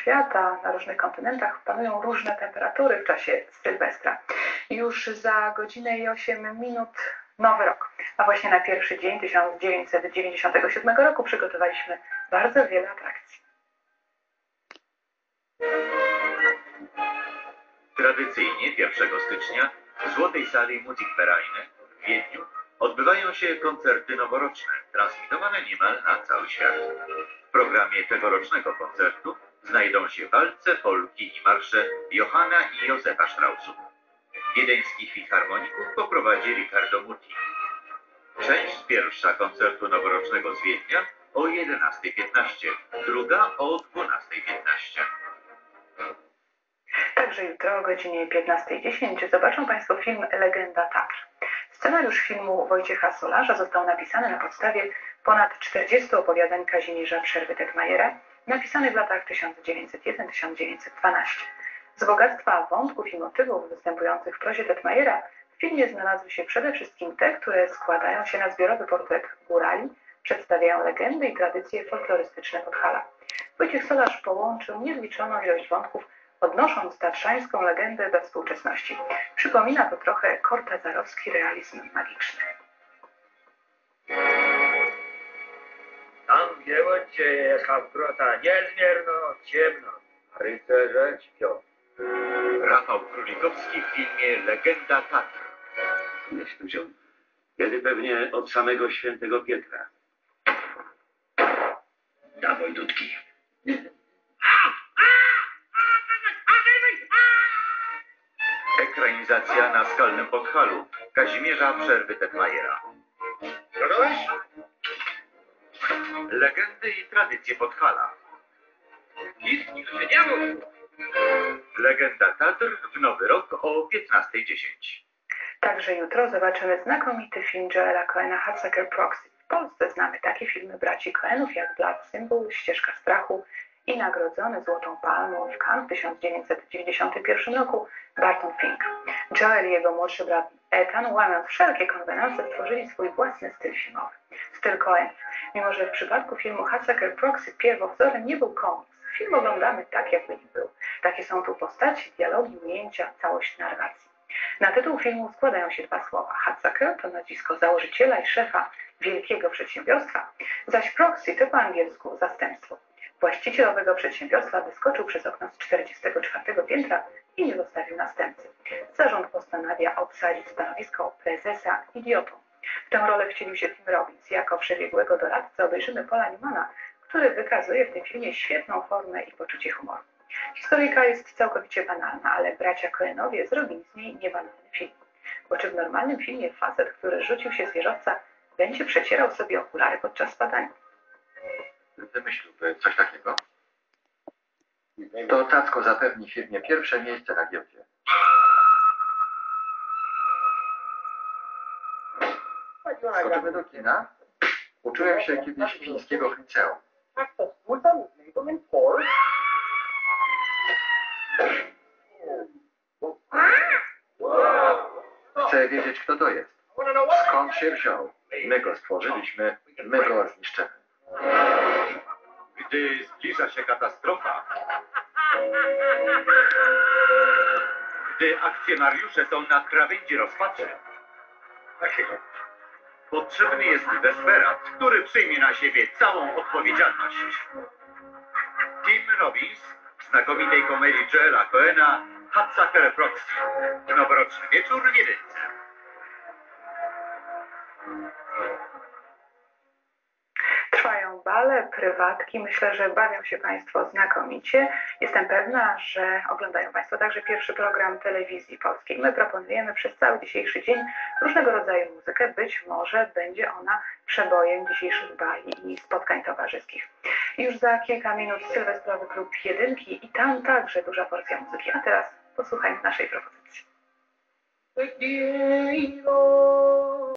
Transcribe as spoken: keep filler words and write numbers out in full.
świata, na różnych kontynentach panują różne temperatury w czasie Sylwestra. Już za godzinę i osiem minut Nowy Rok, a właśnie na pierwszy dzień tysiąc dziewięćset dziewięćdziesiątego siódmego roku przygotowaliśmy bardzo wiele atrakcji. Tradycyjnie pierwszego stycznia w Złotej Sali Musikvereine w Wiedniu odbywają się koncerty noworoczne, transmitowane niemal na cały świat. W programie tegorocznego koncertu znajdą się walce, polki i marsze Johanna i Józefa Straussów. Wiedeńskich filharmoników poprowadzi Riccardo Muti. Część pierwsza koncertu noworocznego z Wiednia o jedenastej piętnaście, druga o dwunastej piętnaście. Także jutro o godzinie piętnastej dziesięć zobaczą Państwo film Legenda Tatr. Scenariusz filmu Wojciecha Solarza został napisany na podstawie ponad czterdziestu opowiadań Kazimierza Przerwy-Tetmajera, napisanych w latach tysiąc dziewięćset pierwszy do tysiąc dziewięćset dwanaście. Z bogactwa wątków i motywów występujących w prozie Tetmajera w filmie znalazły się przede wszystkim te, które składają się na zbiorowy portret górali, przedstawiają legendy i tradycje folklorystyczne Podhala. Wojciech Solarz połączył niezliczoną ilość wątków, odnosząc tatrzańską legendę do współczesności. Przypomina to trochę kortazarowski realizm magiczny. Tam dzieło jechał grota niezmierno ciemno, a rycerze śpią. Rafał Królikowski w filmie Legenda Tatr. Myśl ludziom, kiedy pewnie od samego świętego Pietra. Dawaj dudki. Ekranizacja na skalnym Podhalu Kazimierza Przerwy-Tetmajera. Gotołeś? Legendy i tradycje Podhala. Nic niech się nie mówi. Legenda Tatr w Nowy Rok o piętnastej dziesięć. Także jutro zobaczymy znakomity film Joela Coena Hudsucker Proxy. W Polsce znamy takie filmy braci Coenów jak Blood Symbol, Ścieżka strachu i nagrodzony Złotą Palmą w Cannes w tysiąc dziewięćset dziewięćdziesiątym pierwszym roku Barton Fink. Joel i jego młodszy brat Ethan, łamiąc wszelkie konwenanse, stworzyli swój własny styl filmowy. Styl Coenów. Mimo że w przypadku filmu Hudsucker Proxy pierwowzorem nie był komiks, film oglądamy tak, jakby nie był. Takie są tu postaci, dialogi, ujęcia, całość narracji. Na tytuł filmu składają się dwa słowa. Hudsucker to nazwisko założyciela i szefa wielkiego przedsiębiorstwa, zaś Proxy to po angielsku zastępstwo. Właściciel owego przedsiębiorstwa wyskoczył przez okno z czterdziestego czwartego piętra i nie zostawił następcy. Zarząd postanawia obsadzić stanowisko prezesa idiotą. W tę rolę wcielił się Tim Robbins. Jako przebiegłego doradcę obejrzymy Paula Newmana, który wykazuje w tym filmie świetną formę i poczucie humoru. Historyjka jest całkowicie banalna, ale bracia Coenowie zrobili z niej niebanalny film. Bo czy w normalnym filmie facet, który rzucił się z wieżowca, będzie przecierał sobie okulary podczas spadania? Wymyśliłby coś takiego. To Tacko zapewni firmie pierwsze miejsce na giełdzie. Skoczymy do kina. Uczyłem się kiedyś fińskiego w liceum. Chcę wiedzieć, kto to jest. Skąd się wziął? My go stworzyliśmy, my go zniszczymy. Gdy zbliża się katastrofa, gdy akcjonariusze są na krawędzi rozpaczy, potrzebny jest desperat, który przyjmie na siebie całą odpowiedzialność. Tim Robbins w znakomitej komedii Joela Coena Hudsucker Proxy w noworoczny wieczór w Wiedynce. Trwają bale, prywatki. Myślę, że bawią się Państwo znakomicie. Jestem pewna, że oglądają Państwo także pierwszy program telewizji polskiej. My proponujemy przez cały dzisiejszy dzień różnego rodzaju muzykę. Być może będzie ona przebojem dzisiejszych bali i spotkań towarzyskich. Już za kilka minut Sylwestrowy Klub Jedynki i tam także duża porcja muzyki. A teraz posłuchajmy naszej propozycji.